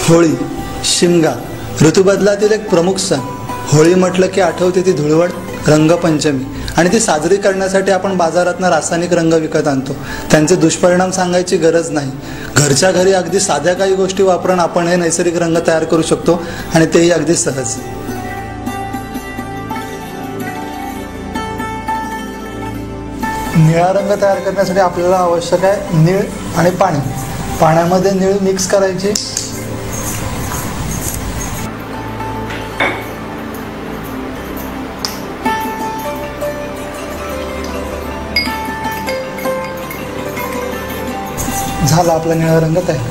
होळी, शिमगा, ऋतुबदलातील एक प्रमुख सण. होळी म्हटलं की आठवते ती धुळवड, रंगपंचमी आणि ती साजरी करण्यासाठी आपण बाजारातनं रासायनिक रंग विकत आणतो. त्यांचे दुष्परिणाम सांगायची गरज नाही. घरच्या घरी अगदी साध्या काही गोष्टी वापरून आपण हे नैसर्गिक रंग तयार करू शकतो आणि तेही अगदी सहज. निळा रंग तयार करण्यासाठी आपल्याला आवश्यक आहे नीळ आणि पाणी. पाण्यामध्ये नीळ मिक्स करायची. झाला आपला निळा रंग तयार.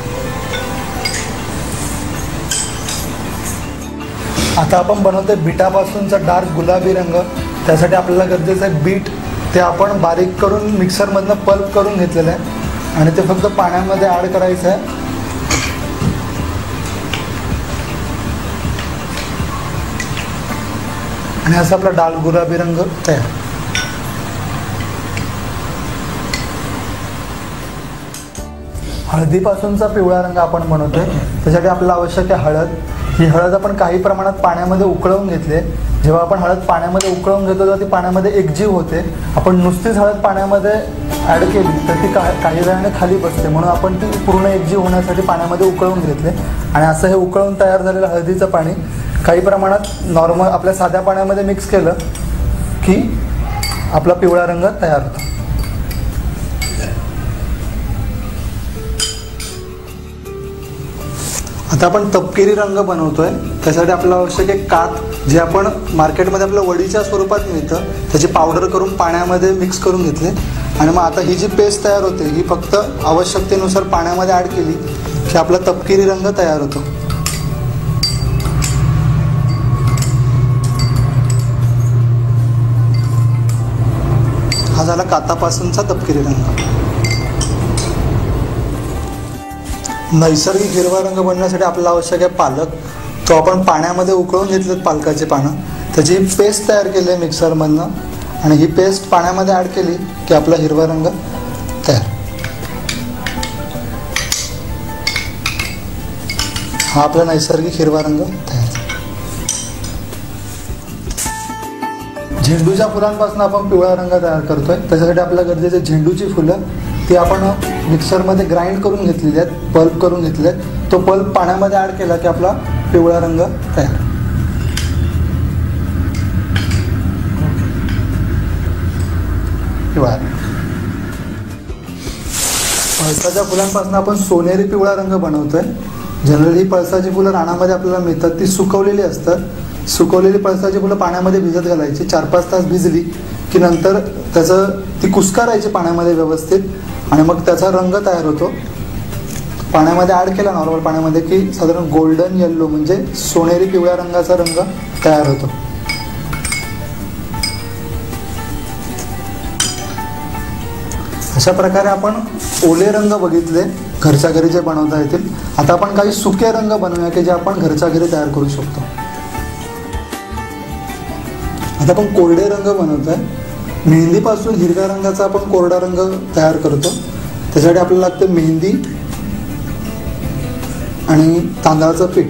आता आपण बनवतोय बीटापासूनचा डार्क गुलाबी रंग. त्यासाठी आपल्याला गरजेचं आहे बीट. ते आपण बारीक करून मिक्सरमधनं पल्प करून घेतलेलं आहे आणि ते फक्त पाण्यामध्ये ॲड करायचं आहे. आणि असा आपला डार्क गुलाबी रंग तयार. हळदीपासूनचा पिवळा रंग आपण बनवतोय. त्यासाठी आपल्याला आवश्यक आहे हळद. ही हळद आपण काही प्रमाणात पाण्यामध्ये उकळवून घेतली. जेव्हा आपण हळद पाण्यामध्ये उकळवून घेतो तेव्हा ती पाण्यामध्ये एकजीव होते. आपण नुसतीच हळद पाण्यामध्ये ॲड केली तर ती काही वेळाने खाली बसते, म्हणून आपण ती पूर्ण एकजीव होण्यासाठी पाण्यामध्ये उकळवून घेतले. आणि असं हे उकळून तयार झालेलं हळदीचं पाणी काही प्रमाणात नॉर्मल आपल्या साध्या पाण्यामध्ये मिक्स केलं की आपला पिवळा रंग तयार होतो. आता आपण तपकिरी रंग बनवतोय. त्यासाठी आपल्याला आवश्यक आहे कात, जे आपण मार्केटमध्ये आपल्या वडीच्या स्वरूपात मिळतं. त्याची पावडर करून पाण्यामध्ये मिक्स करून घेतले. आणि मग आता ही जी पेस्ट तयार होते ही फक्त आवश्यकतेनुसार पाण्यामध्ये ॲड केली की आपला तपकिरी रंग तयार होतो. हा झाला कातापासूनचा तपकिरी रंग. नैसर्गिक हिरवा रंग बनवण्यासाठी आपल्याला आवश्यक आहे पालक. तो आपण पाण्यामध्ये उकळून घेतलेत पालकाची पानं. त्याची पेस्ट तयार केली आहे मिक्सरमधनं आणि ही पेस्ट पाण्यामध्ये ॲड केली की आपला हिरवा रंग तयार. हा आपला नैसर्गिक हिरवा रंग तयार. झेंडूच्या फुलांपासून आपण पिवळा रंग तयार करतोय. त्याच्यासाठी आपल्याला गरजेचे झेंडूची फुलं ती आपण मिक्सरमध्ये ग्राइंड करून घेतलेली आहेत, पल्प करून घेतले आहेत. तो पल्प पाण्यामध्ये ॲड केला की आपला पिवळा रंग तयार. पिवळा. पळसाच्या फुलांपासून आपण सोनेरी पिवळा रंग बनवतोय. जनरली ही पळसाची फुलं रानामध्ये आपल्याला मिळतात. ती सुकवलेली असतात. सुकवलेली पळसाची फुलं पाण्यामध्ये भिजत घालायची. 4-5 तास भिजली की नंतर ती कुस्करायची पाण्यामध्ये व्यवस्थित आणि मग त्याचा रंग तयार होतो. पाण्यामध्ये ॲड केला नॉर्मल पाण्यामध्ये की साधारण गोल्डन येल्लो म्हणजे सोनेरी पिवळ्या रंगाचा रंग तयार होतो. अशा प्रकारे आपण ओले रंग बघितले घरच्या घरी जे बनवता येतील. आता आपण काही सुके रंग बनवूया की जे आपण घरच्या घरी तयार करू शकतो. आता आपण कोरडे रंग बनवतोय. मेहंदीपासून हिरव्या रंगाचा आपण कोरडा रंग तयार करतो. त्यासाठी आपल्याला लागते मेहंदी आणि तांदळाचं पीठ.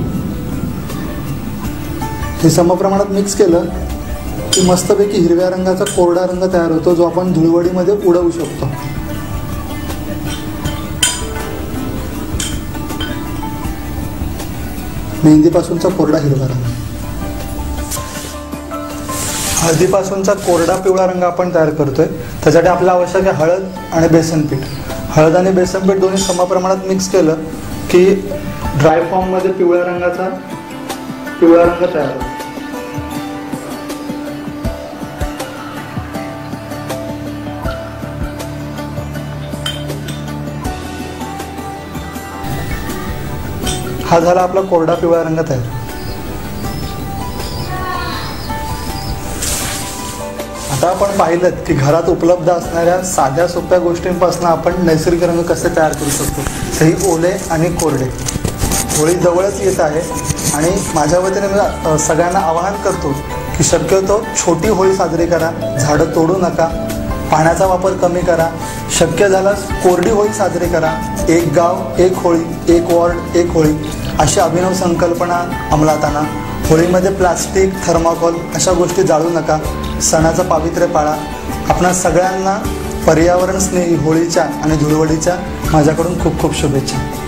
हे समप्रमाणात मिक्स केलं की मस्तपैकी हिरव्या रंगाचा कोरडा रंग तयार होतो, जो आपण धुळवडीमध्ये उडवू शकतो. मेहंदीपासूनचा कोरडा हिरवा रंग. हळदीपासूनचा कोरडा पिवळा रंग आपण तयार करतोय. त्यासाठी आपल्याला आवश्यक आहे हळद आणि बेसन पीठ. हळद आणि बेसन पीठ दोन्ही समप्रमाणात मिक्स केलं की ड्राय फॉर्ममध्ये पिवळ्या रंगाचा पिवळा रंग तयार होतो. हा झाला आपला कोरडा पिवळा रंग तयार. आता आपण पाहिलं की घरात उपलब्ध असणाऱ्या साध्या सोप्या गोष्टींपासून आपण नैसर्गिक रंग कसे तयार करू शकतो, तेही ओले आणि कोरडे. होळी जवळच येत आहे आणि माझ्या वतीने मी सगळ्यांना आवाहन करतो की शक्यतो छोटी होळी साजरी करा. झाडं तोडू नका. पाण्याचा वापर कमी करा. शक्य झाल्यास कोरडी होळी साजरी करा. एक गाव एक होळी, एक वॉर्ड एक होळी. अशी अभिनव संकल्पना अंमलात आणा। होळीमध्ये प्लास्टिक, थर्माकोल अशा गोष्टी जाळू नका। सणाचं पावित्र्य पाळा। आपणा सगळ्यांना पर्यावरण स्नेही होळीच्या आणि धुळवडीच्या माझ्याकडून खूप खूप शुभेच्छा।